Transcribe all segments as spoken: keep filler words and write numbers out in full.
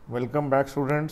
Welcome back students.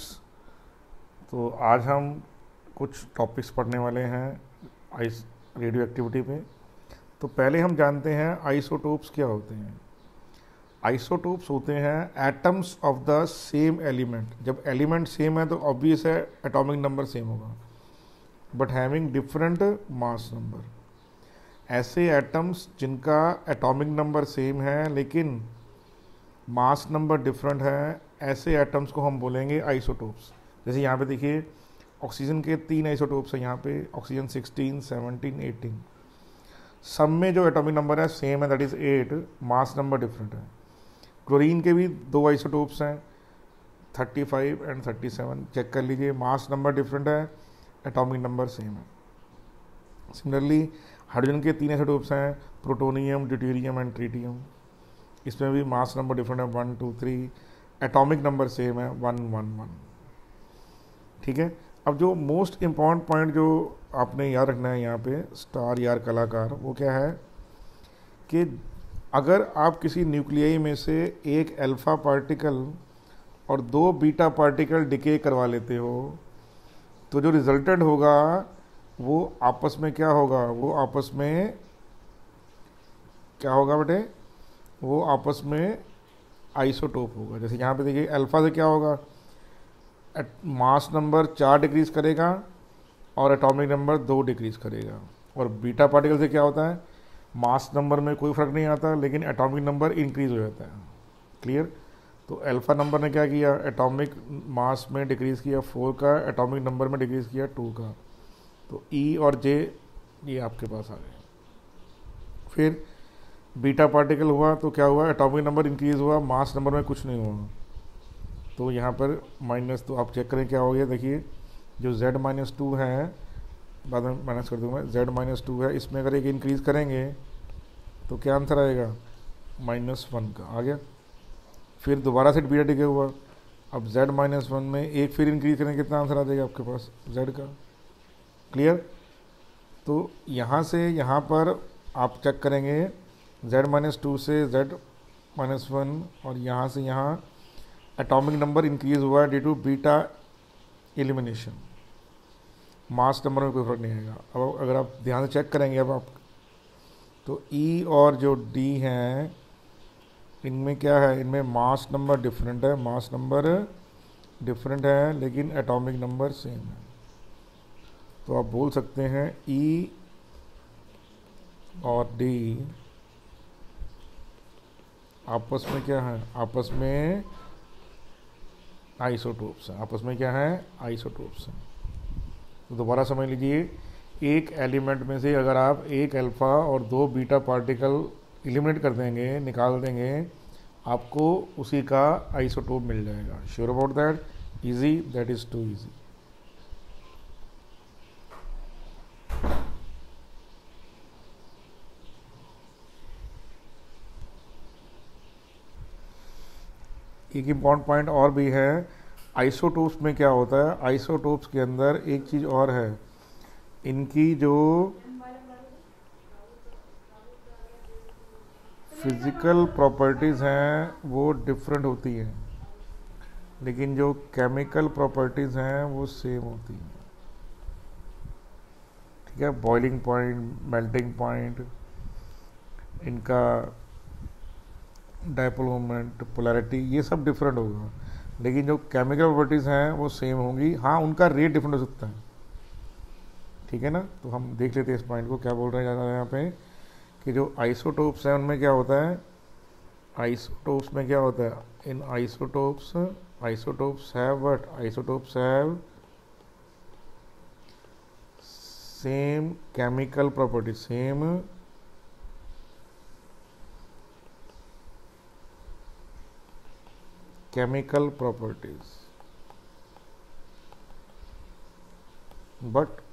तो आज हम कुछ टॉपिक्स पढ़ने वाले हैं आइस रेडियो एक्टिविटी पे। तो पहले हम जानते हैं आइसोटोप्स क्या होते हैं। आइसोटोप्स होते हैं atoms of the same element. जब एलिमेंट सेम है तो ऑब्वियस है एटॉमिक नंबर सेम होगा, but having different mass number. ऐसे एटम्स जिनका एटॉमिक नंबर सेम है लेकिन मास नंबर डिफरेंट है, ऐसे एटम्स को हम बोलेंगे आइसोटोप्स। जैसे यहाँ पे देखिए ऑक्सीजन के तीन आइसोटोप्स हैं यहाँ पे, ऑक्सीजन सिक्सटीन, सेवनटीन, एटीन। सब में जो एटॉमिक नंबर है सेम है, that is eight, mass number different है। क्लोरीन के भी दो आइसोटोप्स हैं, thirty five and thirty seven. Check कर लीजिए, मास नंबर डिफरेंट है, एटॉमिक नंबर सेम है। सिमिलरली हाइड्रोजन के तीन आइसोटोप्स हैं, प्लूटोनियम, ड्यूटेरियम एंड ट्रिटियम। इसमें भी मास नंबर डिफरेंट है, one two three, atomic number same है, वन वन वन। ठीक है। अब जो मोस्ट इम्पॉर्टेंट पॉइंट जो आपने याद रखना है यहाँ पे, स्टार यार कलाकार, वो क्या है कि अगर आप किसी न्यूक्लियाई में से एक अल्फा पार्टिकल और दो बीटा पार्टिकल डिके करवा लेते हो तो जो रिजल्टेंट होगा वो आपस में क्या होगा, वो आपस में क्या होगा बेटे, वो आपस में आइसोटोप होगा। जैसे यहाँ पे देखिए अल्फा से क्या होगा, मास नंबर चार डिक्रीज करेगा और एटॉमिक नंबर दो डिक्रीज करेगा। और बीटा पार्टिकल से क्या होता है, मास नंबर में कोई फर्क नहीं आता लेकिन एटॉमिक नंबर इंक्रीज हो जाता है। क्लियर। तो अल्फा नंबर ने क्या किया, एटॉमिक मास में डिक्रीज किया फोर का, एटॉमिक नंबर में डिक्रीज किया टू का। तो ई और जे ये आपके पास आ गए। फिर बीटा पार्टिकल हुआ तो क्या हुआ, एटॉमिक नंबर इंक्रीज हुआ, मास नंबर में कुछ नहीं हुआ। तो यहाँ पर माइनस, तो आप चेक करें क्या हो गया। देखिए जो z माइनस टू है, बाद में माइनस कर दूँगा, z माइनस टू है, इसमें अगर एक इंक्रीज करेंगे तो क्या आंसर आएगा, माइनस वन का आ गया। फिर दोबारा से बीटा डिके हुआ, अब z माइनस वन में एक फिर इंक्रीज करेंगे, कितना आंसर आ जाएगा आपके पास, z का। क्लियर। तो यहाँ से यहाँ पर आप चेक करेंगे z माइनस टू से z माइनस वन, और यहाँ से यहाँ एटॉमिक नंबर इंक्रीज हुआ है due to beta elimination. Mass number में कोई फर्क नहीं आएगा। अब अगर आप ध्यान से चेक करेंगे अब आप, तो E और जो D हैं इनमें क्या है, इनमें मास नंबर डिफरेंट है, मास नंबर डिफरेंट है लेकिन एटॉमिक नंबर सेम है। तो आप बोल सकते हैं E और D आपस में क्या है, आपस में आइसोटोप्स हैं। आपस में क्या है, आइसोटोप्स हैं। तो दोबारा समझ लीजिए, एक एलिमेंट में से अगर आप एक अल्फा और दो बीटा पार्टिकल एलिमिनेट कर देंगे, निकाल देंगे, आपको उसी का आइसोटोप मिल जाएगा। Sure about that, easy, that is too easy. एक इम्पॉर्टेंट पॉइंट और भी है, आइसोटोप्स में क्या होता है, आइसोटोप्स के अंदर एक चीज़ और है, इनकी जो फिजिकल प्रॉपर्टीज़ हैं वो डिफरेंट होती हैं लेकिन जो केमिकल प्रॉपर्टीज़ हैं वो सेम होती हैं। ठीक है। बॉइलिंग पॉइंट, मेल्टिंग पॉइंट, इनका डायपोल मोमेंट, पोलैरिटी, ये सब डिफरेंट होगा लेकिन जो केमिकल प्रॉपर्टीज़ हैं वो सेम होंगी। हाँ, उनका रेट डिफरेंट हो सकता है। ठीक है ना। तो हम देख लेते हैं इस पॉइंट को, क्या बोल रहे हैं यहाँ पे कि जो आइसोटोप्स हैं उनमें क्या होता है, आइसोटोप्स में क्या होता है, इन isotopes isotopes have what, isotopes have same chemical property, same chemical properties, but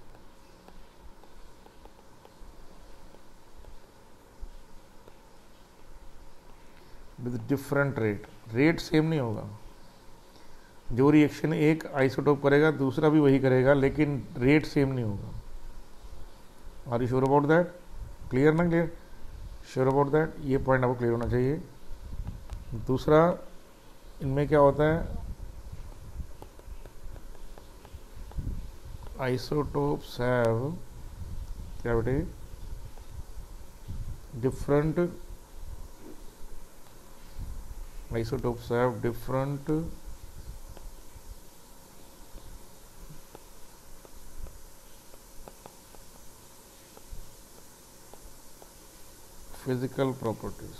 with different rate. Rate same नहीं होगा। जो रिएक्शन एक आइसोटोप करेगा दूसरा भी वही करेगा लेकिन रेट सेम नहीं होगा। Are you sure about that? Clear ना? क्लियर, श्योर अबाउट दैट, ये पॉइंट आपको क्लियर होना चाहिए। दूसरा, इनमें क्या होता है, आइसोटोप्स हैव क्या बेटे different isotopes have different physical properties,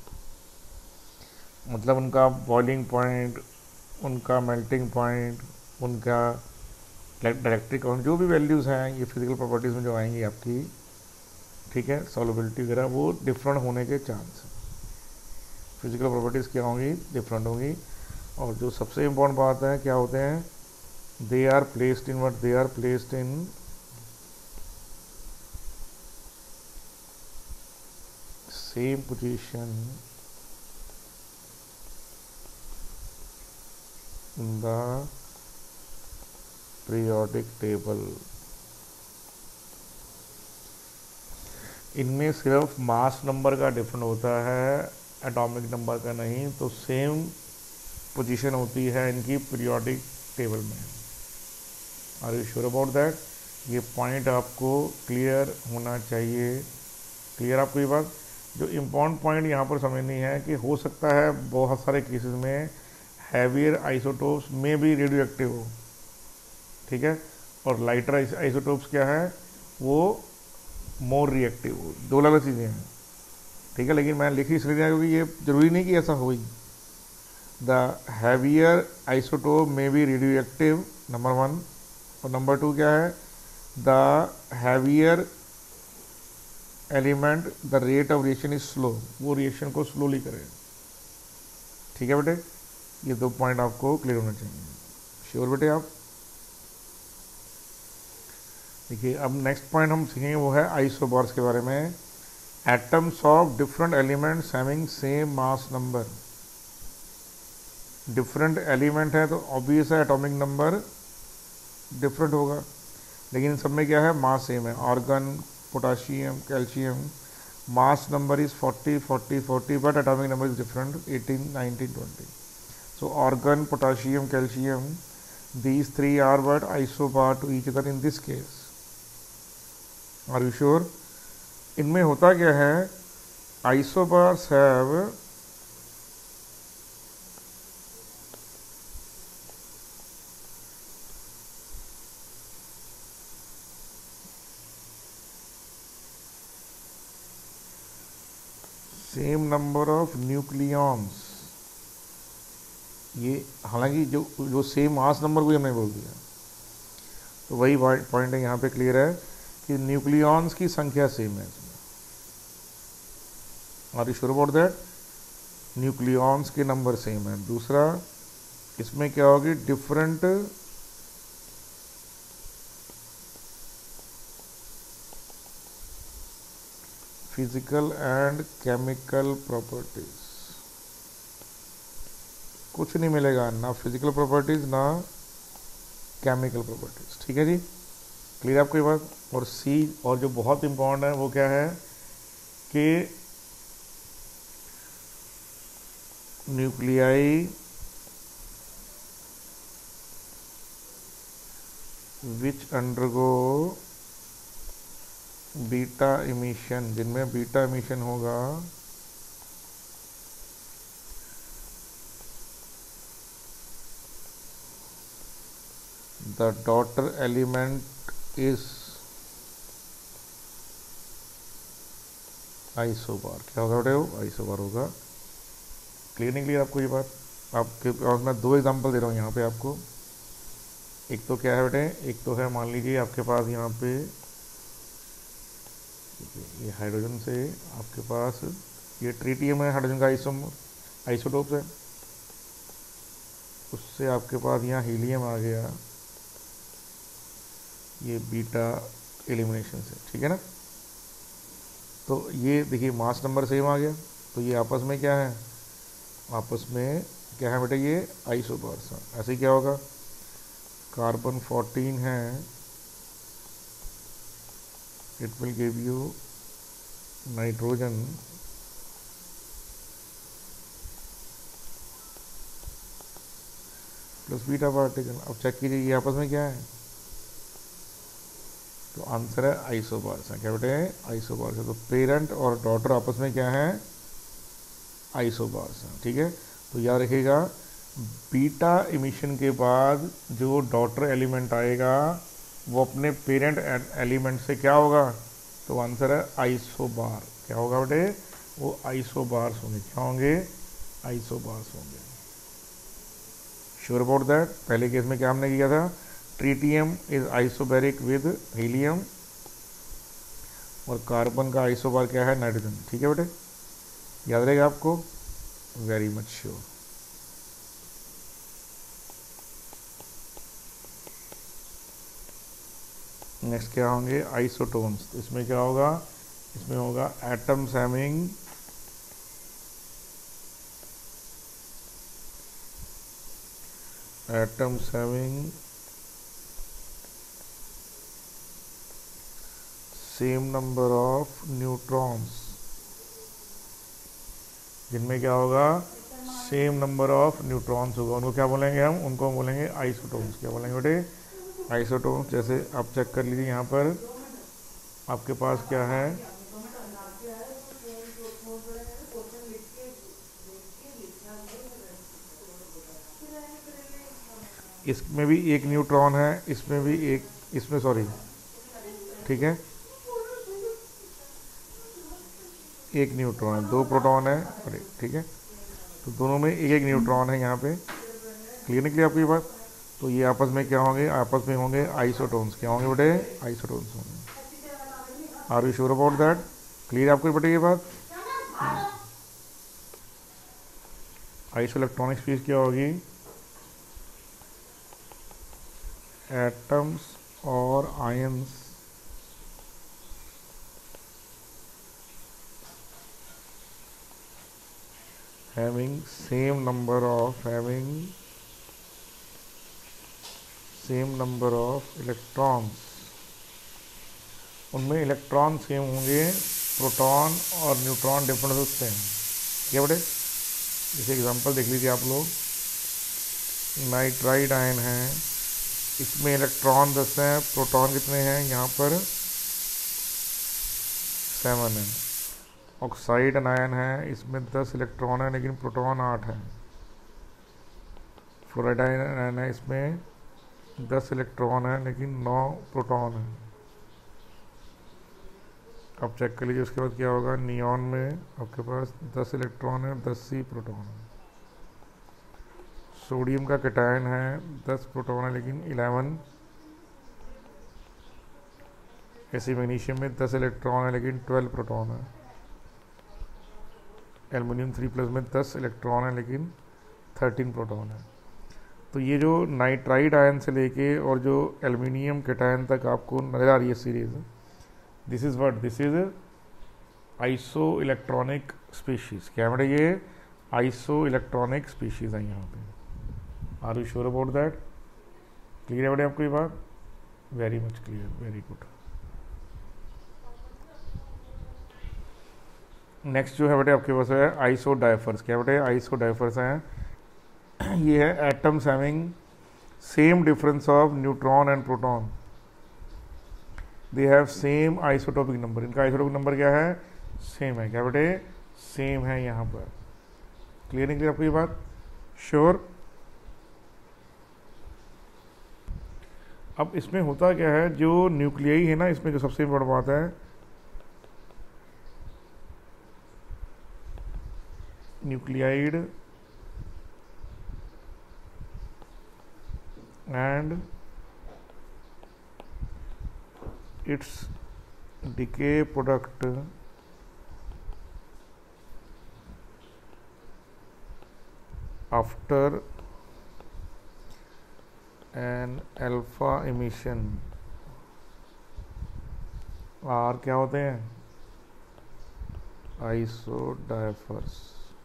मतलब उनका बॉइलिंग पॉइंट, उनका मेल्टिंग पॉइंट, उनका डायरेक्ट्रिक काउंट, जो भी वैल्यूज़ हैं ये फिजिकल प्रॉपर्टीज़ में जो आएंगी आपकी, ठीक है, सॉल्युबिलिटी वगैरह, वो डिफरेंट होने के चांस हैं। फिजिकल प्रॉपर्टीज़ क्या होंगी, डिफरेंट होंगी। और जो सबसे इम्पोर्टेंट बात है क्या होते हैं, they are placed in what, they are placed in same position in the periodic table. इनमें सिर्फ मास नंबर का डिफरेंट होता है, एटॉमिक नंबर का नहीं, तो सेम पोजीशन होती है इनकी पीरियोडिक टेबल में। Are you sure about that? ये पॉइंट आपको क्लियर होना चाहिए। क्लियर आपको ये बात? जो इम्पॉर्टेंट पॉइंट यहाँ पर समझनी है कि हो सकता है बहुत सारे केसेस में हैवियर आइसोटोप्स में भी रेडियो एक्टिव हो, ठीक है, और लाइटर आइसोटोप्स क्या है, वो मोर रिएक्टिव हो, दो अलग अलग चीज़ें हैं, ठीक है। लेकिन मैं लिख इसलिए दिया क्योंकि ये जरूरी नहीं कि ऐसा हो ही। The heavier isotope may be radioactive, number one. और नंबर टू क्या है, the heavier element the rate of reaction is slow, वो रिएक्शन को स्लोली करे, ठीक है बेटे। ये दो पॉइंट आपको क्लियर होना चाहिए। श्योर बेटे आप? देखिए अब नेक्स्ट पॉइंट हम सीखेंगे वो है आइसोबार्स के बारे में। Atoms of different elements having same mass number. Different element है तो ऑब्वियस है एटॉमिक नंबर डिफरेंट होगा, लेकिन इन सब में क्या है, मास सेम है। Argon, potassium, calcium, mass number is forty forty forty, but atomic number is different, eighteen nineteen twenty. So argon, potassium, calcium, these three are but isobar to each other in this case. Are you sure? इनमें होता क्या है, isobars have same number of nucleons। ये हालांकि जो जो same mass number को हमने बोल दिया, तो वही पॉइंट है यहाँ पे क्लियर है कि न्यूक्लियॉन्स की संख्या सेम है इसमें। Are you sure about that? Nucleons के नंबर सेम है। दूसरा इसमें क्या होगी, different physical and chemical properties. कुछ नहीं मिलेगा, ना फिजिकल प्रॉपर्टीज ना केमिकल प्रॉपर्टीज, ठीक है जी। क्लियर आपको ये बात? और सी, और जो बहुत इंपॉर्टेंट है वो क्या है कि nuclei which undergo beta emission, जिनमें बीटा इमिशन होगा, the daughter element is isobar. क्या होगा बेटे? वो आइसोबार होगा। क्लियर नहीं क्लियर आपको ये बात? आपके पास मैं दो एग्जांपल दे रहा हूँ यहाँ पे आपको। एक तो क्या है बेटे, एक तो है मान लीजिए आपके पास यहाँ पे ये हाइड्रोजन से आपके पास ये ट्रीटियम है, हाइड्रोजन का आइसोम आइसोटोप्स है, उससे आपके पास यहाँ हीलियम आ गया, ये बीटा एलिमिनेशन से, ठीक है ना। तो ये देखिए मास नंबर सेम आ गया, तो ये आपस में क्या है, आपस में क्या है बेटा, ये आइसोबार्स हैं। ऐसे क्या होगा, कार्बन फोर्टीन है, it will give you nitrogen plus beta particle. अब चेक कीजिए ये आपस में क्या है, तो आंसर है आइसोबार्स है। क्या बेटे? आइसोबार्स है। तो पेरेंट और डॉटर आपस में क्या है? आइसोबार्स है। ठीक है, तो याद रखिएगा बीटा इमिशन के बाद जो डॉटर एलिमेंट आएगा वो अपने पेरेंट एलिमेंट से क्या होगा? तो आंसर है आइसोबार। क्या होगा बेटे? वो आइसोबार्स होंगे। क्या होंगे? आइसोबार्स होंगे। Sure about that? पहले केस में क्या हमने किया था? Tritium is isobaric with helium और कार्बन का आइसोबार क्या है? नाइट्रोजन। ठीक है बेटे, याद रहेगा आपको? Very much sure. नेक्स्ट क्या होंगे? आइसोटोन्स। तो इसमें क्या होगा? इसमें होगा atoms having atoms having same number of neutrons, जिनमें क्या होगा? सेम नंबर ऑफ न्यूट्रॉन्स होगा। उनको क्या बोलेंगे हम? उनको बोलेंगे आइसोटोन्स। क्या बोलेंगे बेटे? आइसोटोन्स। जैसे आप चेक कर लीजिए, यहाँ पर आपके पास क्या है? इसमें भी एक न्यूट्रॉन है, इसमें भी एक, इसमें सॉरी, ठीक है, एक न्यूट्रॉन है, दो प्रोटॉन है, अरे ठीक है, तो दोनों में एक एक न्यूट्रॉन है यहाँ पे। क्लियर निकली आपकी बात? तो ये आपस में क्या होंगे? आपस में होंगे आइसोटोन्स। क्या होंगे बेटे? आइसोटोन्स होंगे। Are you sure about that? Clear आपको बेटे ये बात? आइसो इलेक्ट्रॉनिक स्पीड क्या होगी? एटम्स और ions having same number of having same number of electrons, उनमें इलेक्ट्रॉन सेम होंगे, प्रोटॉन और न्यूट्रॉन डिफरेंट हो सकते हैं। क्या बेटे? जैसे एग्जांपल देख लीजिए आप लोग, नाइट्राइड आयन है, इसमें इलेक्ट्रॉन दस हैं, प्रोटॉन कितने हैं? यहाँ पर सेवन है। ऑक्साइड आयन है, इसमें दस इलेक्ट्रॉन है लेकिन प्रोटॉन आठ है। फ्लोराइड आयन है, इसमें दस इलेक्ट्रॉन है लेकिन नौ प्रोटॉन है। अब चेक कर लीजिए उसके बाद क्या होगा? नियॉन में आपके पास दस इलेक्ट्रॉन है, दस ही प्रोटॉन है। सोडियम का कैटायन है, दस प्रोटॉन है लेकिन इलेवन। ऐसे मैग्नीशियम में दस इलेक्ट्रॉन है लेकिन ट्वेल्व प्रोटॉन है। एल्युमिनियम थ्री प्लस में दस इलेक्ट्रॉन है लेकिन थर्टीन प्रोटॉन है। तो ये जो नाइट्राइड आयन से लेके और जो एल्युमिनियम कैटायन तक आपको नजर आ रही है series, this is what? This is isoelectronic species. क्या बेटा? ये आइसो इलेक्ट्रॉनिक स्पीशीज है यहाँ पे। Are you sure about that? Clear है बेटे आपको ये बात? Very much clear, very good. Next जो है बेटे आपके पास है आइसो डाइफर्स। क्या बेटे? आइसो डाइफर्स हैं, ये है atoms having same difference of neutron and proton, they have same isotopic number. इनका आइसोटोपिक नंबर क्या है? सेम है। क्या बेटे? सेम है यहाँ पर। क्लियर नहीं क्लियर आपको ये बात? श्योर? अब इसमें होता क्या है, जो न्यूक्लियाई है ना, इसमें जो सबसे इम्पोर्टेंट बात है, nuclide and its decay product after an alpha emission are क्या होते हैं? आइसोडाइफर्स।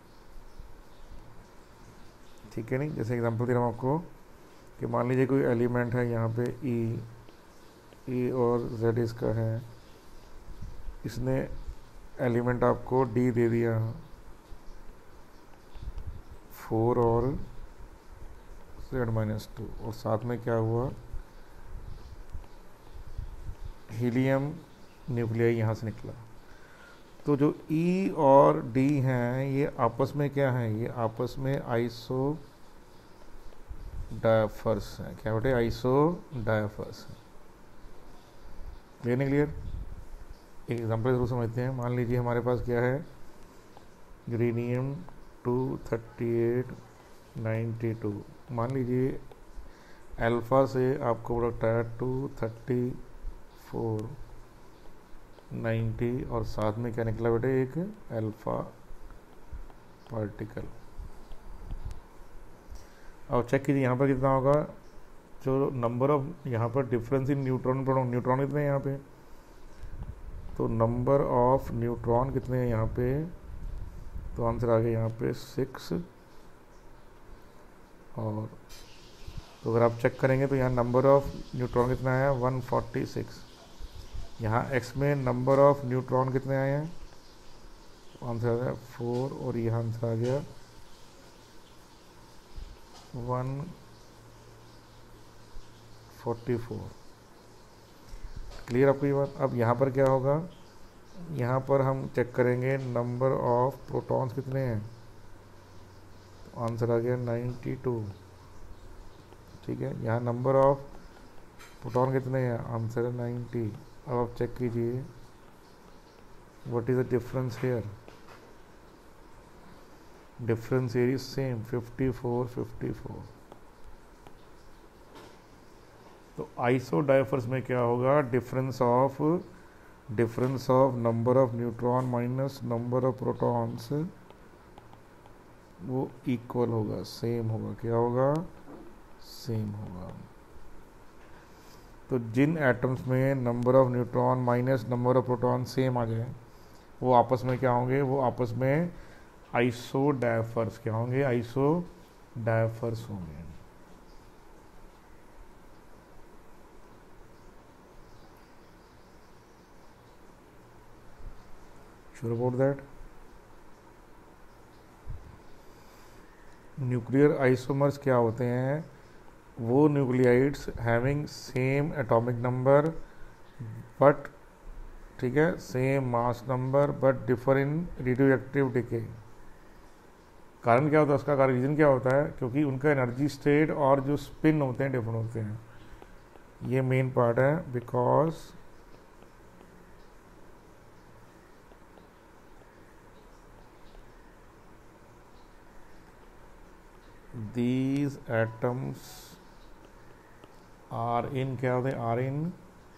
ठीक है नहीं? जैसे एग्जांपल दे रहा हूँ आपको कि मान लीजिए कोई एलिमेंट है यहाँ पे ई ई और जेड इसका है, इसने एलिमेंट आपको डी दे दिया, फोर और जेड माइनस टू, और साथ में क्या हुआ? हीलियम न्यूक्लियाई यहाँ से निकला। तो जो ई और डी हैं ये आपस में क्या हैं, ये आपस में आइसो डायफर्स हैं। क्या बेटे, आइसो डायफर्स हैं। क्लियर नहीं क्लियर? एक एग्जाम्पल जरूर समझते हैं। मान लीजिए हमारे पास क्या है, uranium two thirty eight ninety two. मान लीजिए अल्फ़ा से आपको प्रोडक्ट आया टू थर्टी फोर नाइन्टी और साथ में क्या निकला बेटे, एक अल्फ़ा पार्टिकल। और चेक कीजिए यहाँ पर कितना होगा, जो नंबर ऑफ यहाँ पर difference in neutron proton, neutron कितने हैं यहाँ पे, तो नंबर ऑफ न्यूट्रॉन कितने हैं यहाँ पे, तो आंसर आ गया यहाँ पे सिक्स। और तो अगर आप चेक करेंगे तो यहाँ नंबर ऑफ न्यूट्रॉन कितना आया, वन फोर्टी सिक्स। यहाँ एक्स में नंबर ऑफ न्यूट्रॉन कितने आए हैं, तो आंसर आ गया फोर। और यहाँ आंसर आ गया वन फोर्टी फोर। क्लियर आपको ये बात? अब यहाँ पर क्या होगा, यहाँ पर हम चेक करेंगे नंबर ऑफ प्रोटॉन्स कितने हैं, तो आंसर आ गया नाइन्टी टू। ठीक है, यहाँ नंबर ऑफ प्रोटॉन कितने हैं, आंसर है नाइन्टी। अब आप चेक कीजिए what is the difference here, difference here is same fifty four fifty four. तो आइसो डायफर्स में क्या होगा, difference of difference of number of neutron minus number of protons वो इक्वल होगा, सेम होगा। क्या होगा, सेम होगा। तो जिन एटम्स में number of neutron minus number of proton same आ जाए वो आपस में क्या होंगे, वो आपस में आइसो डायफर्स क्या होंगे, आइसो डायफर्स होंगे। Sure about that? Nuclear isomers क्या होते हैं, वो nuclides having same atomic number but, ठीक है, same mass number but differ in radioactive decay. कारण क्या होता है उसका, कारण रीजन क्या होता है, क्योंकि उनका एनर्जी स्टेट और जो स्पिन होते हैं डिफरेंट होते हैं। ये मेन पार्ट है, because these atoms are in, क्या होते हैं, are in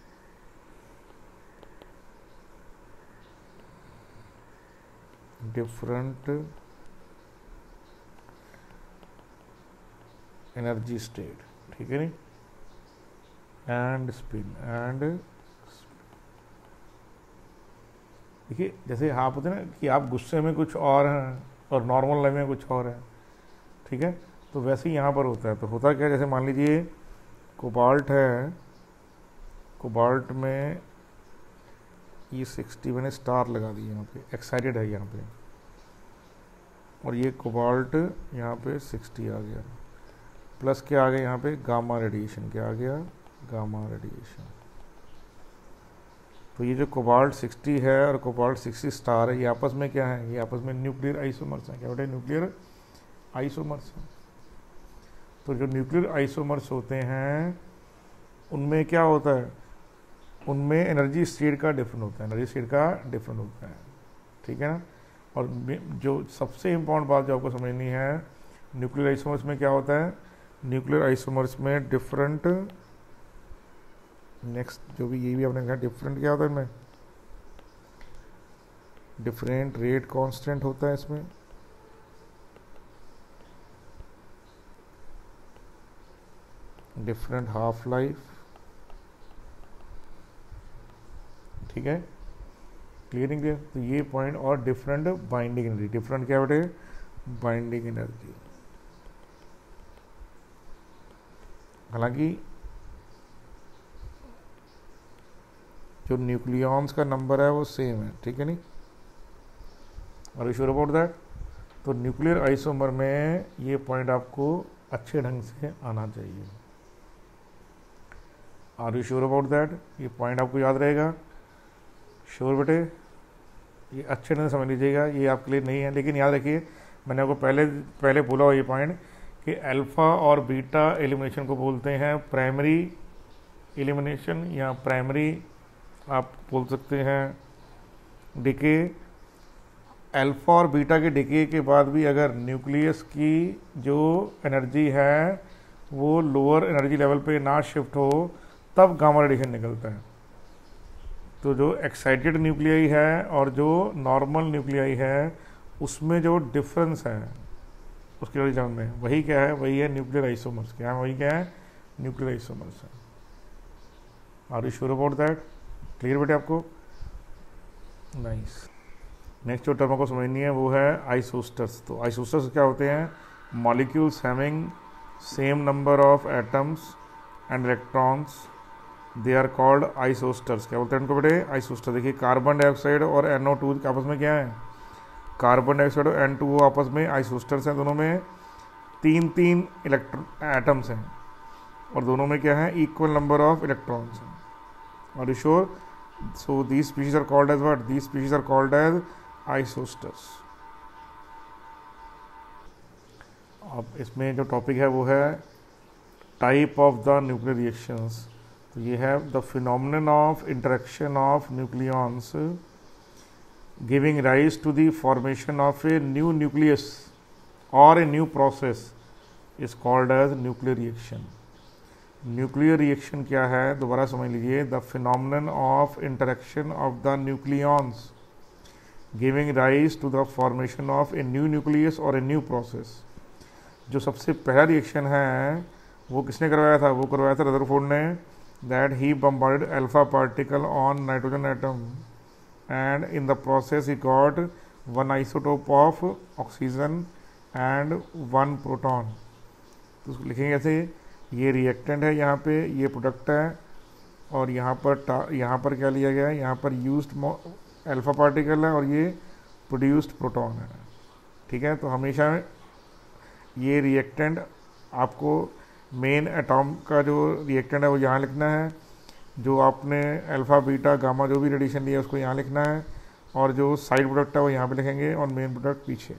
different energy state, ठीक है नहीं, and spin and देखिए जैसे आप होते हैं ना कि आप गुस्से में कुछ और हैं और नॉर्मल लाइफ में कुछ और है, ठीक है, तो वैसे ही यहाँ पर होता है। तो होता क्या है, जैसे मान लीजिए कोबाल्ट है, कोबाल्ट में ये सिक्सटी मैंने स्टार लगा दी यहाँ पे, एक्साइटेड है यहाँ पे, और ये कोबाल्ट यहाँ पे सिक्सटी आ गया, प्लस क्या आ गया यहाँ पे, गामा रेडिएशन। क्या आ गया, गामा रेडिएशन। तो ये जो कोबाल्ट सिक्सटी है और कोबाल्ट सिक्सटी स्टार है, ये आपस में क्या है, ये आपस में न्यूक्लियर आइसोमर्स हैं। क्या बेटे, न्यूक्लियर आइसोमर्स हैं। तो जो न्यूक्लियर आइसोमर्स होते हैं उनमें क्या होता है, उनमें एनर्जी स्टेट का डिफरेंट होता है, एनर्जी स्टेट का डिफरेंट होता है, ठीक है ना। और जो सबसे इम्पोर्टेंट बात जो आपको समझनी है, न्यूक्लियर आइसोमर्स में क्या होता है, न्यूक्लियर आइसोमर्स में डिफरेंट, नेक्स्ट जो भी ये भी आपने कहा, डिफरेंट क्या होता है इनमें, डिफरेंट रेट कांस्टेंट होता है इसमें, डिफरेंट हाफ लाइफ, ठीक है, क्लियर क्लियर। तो ये पॉइंट, और डिफरेंट बाइंडिंग एनर्जी, डिफरेंट क्या बेटे, बाइंडिंग एनर्जी। हालांकि जो न्यूक्लियॉन्स का नंबर है वो सेम है, ठीक है नहीं, are you sure about that. तो न्यूक्लियर आइसोमर में ये पॉइंट आपको अच्छे ढंग से आना चाहिए। Are you sure about that? ये पॉइंट आपको याद रहेगा? श्योर बेटे, ये अच्छे से समझ लीजिएगा, ये आपके लिए नहीं है, लेकिन याद रखिए मैंने आपको पहले पहले बोला हो ये पॉइंट कि अल्फ़ा और बीटा एलिमिनेशन को बोलते हैं प्राइमरी एलिमिनेशन या प्राइमरी आप बोल सकते हैं डिके। अल्फ़ा और बीटा के डिके के बाद भी अगर न्यूक्लियस की जो एनर्जी है वो लोअर एनर्जी लेवल पे ना शिफ्ट हो तब गामा रेडिएशन निकलता है। तो जो एक्साइटेड न्यूक्लियाई है और जो नॉर्मल न्यूक्लियाई है उसमें जो डिफरेंस है उसके बारे में जानते हैं, वही क्या है? वही है न्यूक्लियर आइसोमर्स। क्या है? वही क्या है? न्यूक्लियर आइसोमर्स है। Are you sure about that? Clear बेटे आपको? नाइस। नेक्स्ट जो टर्म को समझनी है वो है आइसोस्टर्स। तो आइसोस्टर्स क्या होते हैं? Molecules having same number of atoms and electrons, they are called isosters. क्या बोलते हैं उनको बेटे? आइसोस्टर। देखिए कार्बन डाइऑक्साइड और एन ओ टू आपस में क्या है? कार्बन डाइऑक्साइड और एन टू ओ आपस में आइसोस्टर्स हैं। दोनों में तीन तीन इलेक्ट्रॉन एटम्स हैं और दोनों में क्या है? इक्वल नंबर ऑफ इलेक्ट्रॉन्स हैं। Are you sure? So these species are called as what? These species are called as isosters. अब इसमें जो टॉपिक है वो है type of the nuclear reactions. तो ये है the phenomenon of interaction of nucleons giving rise to the formation of a new nucleus और a new process is called as nuclear reaction. Nuclear reaction क्या है? दोबारा समझ लीजिए। The phenomenon of interaction of the nucleons giving rise to the formation of a new nucleus और a new process. जो सबसे पहला रिएक्शन है वो किसने करवाया था? वो करवाया था रदरफोर्ड ने। That he bombarded alpha particle on nitrogen atom and in the process he got one isotope of oxygen and one proton। तो उसको लिखेंगे ऐसे, ये रिएक्टेंट है, यहाँ पे ये प्रोडक्ट है और यहाँ पर यहाँ पर क्या लिया गया है? यहाँ पर यूज्ड अल्फा पार्टिकल है और ये प्रोड्यूस्ड प्रोटॉन है। ठीक है, तो हमेशा ये रिएक्टेंट आपको मेन एटॉम का जो रिएक्टेंट है वो यहाँ लिखना है, जो आपने अल्फ़ा बीटा गामा जो भी रेडिएशन लिया उसको यहाँ लिखना है, और जो साइड प्रोडक्ट है वो यहाँ पे लिखेंगे और मेन प्रोडक्ट पीछे।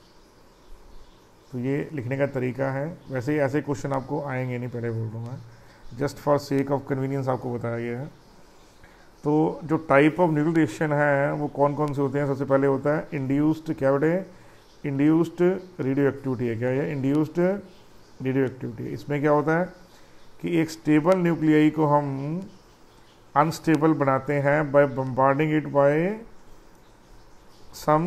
तो ये लिखने का तरीका है। वैसे ही ऐसे क्वेश्चन आपको आएंगे नहीं, पहले बोल रहा हूँ, just for sake of convenience आपको बताया गया है। तो जो टाइप ऑफ न्यूक्लियर रिएक्शन है वो कौन कौन से होते हैं? सबसे पहले होता है इंड्यूस्ड, क्या बेटे? इंड्यूस्ड रेडियो एक्टिविटी है। क्या है? Induced radioactive. इसमें क्या होता है कि एक स्टेबल न्यूक्लियाई को हम अनस्टेबल बनाते हैं by bombarding it by some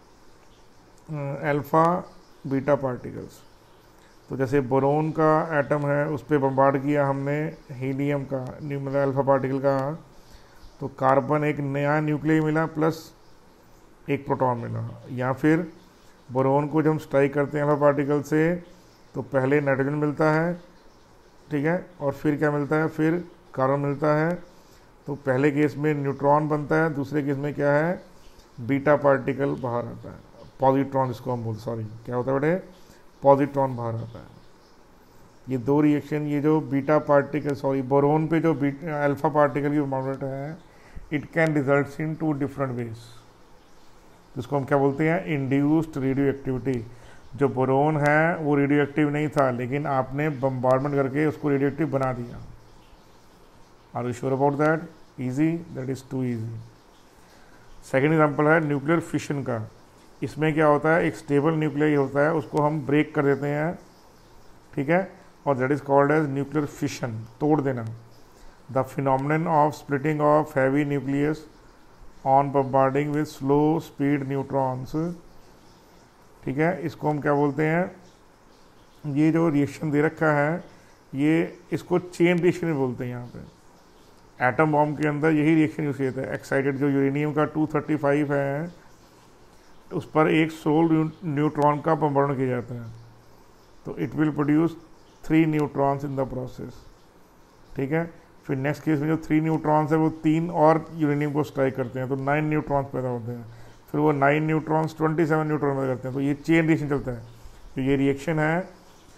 alpha beta particles. तो जैसे बोरोन का एटम है उस पर बम्बार्ड किया हमने हीलियम का मतलब अल्फा पार्टिकल का, तो कार्बन एक नया न्यूक्लियाई मिला प्लस एक प्रोटॉन मिला। या फिर बोरोन को जब हम स्ट्राइक करते हैं अल्फा पार्टिकल से तो पहले नाइट्रोजन मिलता है, ठीक है, और फिर क्या मिलता है? फिर कार्बन मिलता है। तो पहले केस में न्यूट्रॉन बनता है, दूसरे केस में क्या है? बीटा पार्टिकल बाहर आता है, पॉजिट्रॉन इसको हम बोलते, सॉरी क्या होता है बेटे? पॉजिट्रॉन बाहर आता है। ये दो रिएक्शन, ये जो बीटा पार्टिकल सॉरी बोरोन पे जो अल्फा पार्टिकल की बॉम्बार्डमेंट है, it can result in two different ways. जिसको हम क्या बोलते हैं? Induced radioactive. जो बोरोन है वो रेडियो एक्टिव नहीं था, लेकिन आपने बम्बार्डमेंट करके उसको रेडियो एक्टिव बना दिया। Are you sure about that? Easy? That is too easy. Second example है न्यूक्लियर फिशन का। इसमें क्या होता है? एक स्टेबल न्यूक्लियाई होता है, उसको हम ब्रेक कर देते हैं, ठीक है, और that is called as nuclear fission, तोड़ देना। The phenomenon of splitting of heavy nucleus on bombarding with slow speed neutrons, ठीक है, इसको हम क्या बोलते हैं? ये जो रिएक्शन दे रखा है ये इसको चेन रिएक्शन बोलते हैं। यहाँ पे एटम बॉम्ब के अंदर यही रिएक्शन यूज किया था। एक्साइटेड जो यूरेनियम का टू थर्टी फाइव है उस पर एक सोल न्यूट्रॉन का बम्बार्डमेंट किया जाता है, तो it will produce three neutrons in the process, ठीक है। फिर नेक्स्ट केस में जो थ्री न्यूट्रॉन्स है वो तीन और यूरेनियम को स्ट्राइक करते हैं, तो नाइन न्यूट्रॉन्स पैदा होते हैं। फिर वो nine neutrons twenty seven neutron पैदा करते हैं, तो ये चेन रिएक्शन चलता है। तो ये रिएक्शन है,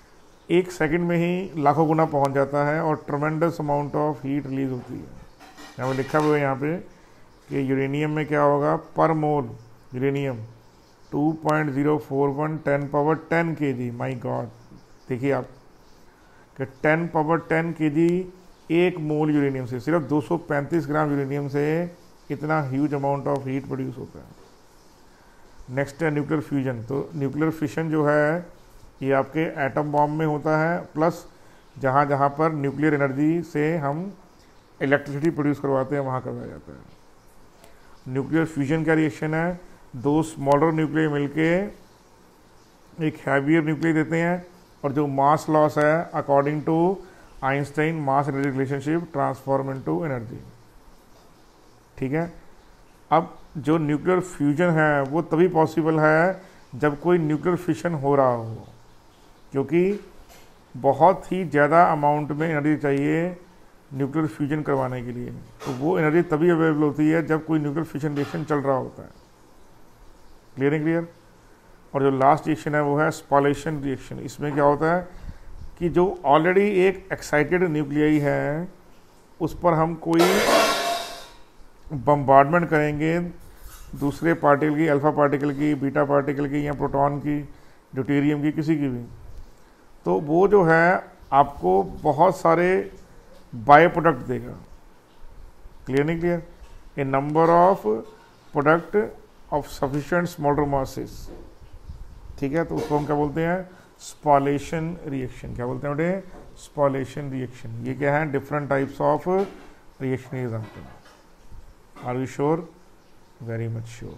एक सेकंड में ही लाखों गुना पहुंच जाता है और tremendous amount of heat release होती है। यहाँ पे लिखा हुआ है यहाँ पे कि यूरेनियम में क्या होगा, per mole uranium two point zero four one ten power ten K J. माई गॉड, देखिए आप कि टेन पावर टेन के जी एक मोल यूरेनियम से, सिर्फ दो सौ पैंतीस ग्राम यूरेनियम से इतना huge amount of heat produce होता है। नेक्स्ट है न्यूक्लियर फ्यूजन। तो न्यूक्लियर फिशन जो है ये आपके एटम बॉम्ब में होता है, प्लस जहाँ जहाँ पर न्यूक्लियर एनर्जी से हम इलेक्ट्रिसिटी प्रोड्यूस करवाते हैं वहाँ करवाया जाता है। न्यूक्लियर फ्यूजन का रिएक्शन है, दो स्मॉलर न्यूक्लियर मिलके एक हैवियर न्यूक्लियर देते हैं और जो मास लॉस है according to Einstein mass energy relationship transform into energy. ठीक है, अब जो न्यूक्लियर फ्यूजन है वो तभी पॉसिबल है जब कोई न्यूक्लियर फिशन हो रहा हो, क्योंकि बहुत ही ज़्यादा अमाउंट में एनर्जी चाहिए न्यूक्लियर फ्यूजन करवाने के लिए। तो वो एनर्जी तभी अवेलेबल होती है जब कोई न्यूक्लियर फिशन रिएक्शन चल रहा होता है। क्लियर है? क्लियर। और जो लास्ट रिएक्शन है वो है स्पॉलेशन रिएक्शन। इसमें क्या होता है कि जो ऑलरेडी एक एक्साइटेड न्यूक्लियाई है उस पर हम कोई बम्बार्डमेंट करेंगे दूसरे पार्टिकल की, अल्फा पार्टिकल की, बीटा पार्टिकल की या प्रोटॉन की, ड्यूटेरियम की, किसी की भी, तो वो जो है आपको बहुत सारे बाय प्रोडक्ट देगा। क्लियर नहीं clear? A number of product of sufficient smaller masses. ठीक है, तो उसको हम क्या बोलते हैं, स्पॉलेशन रिएक्शन। क्या बोलते हैं बेटे? Spallation reaction. ये क्या है? Different types of reaction example. Are you sure? Very much sure.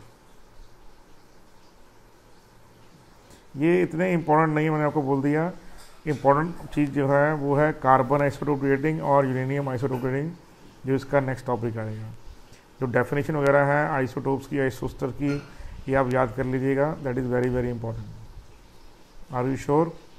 ये इतने इंपॉर्टेंट नहीं, मैंने आपको बोल दिया। इंपॉर्टेंट चीज़ जो है वो है कार्बन आइसोटोप रेटिंग और यूरेनियम आइसोटोप रेटिंग, जो इसका नेक्स्ट टॉपिक आएगा। जो डेफिनेशन वगैरह है आइसोटोप्स की, आइसोस्टर की, ये आप याद कर लीजिएगा। That is very very important. Are you sure?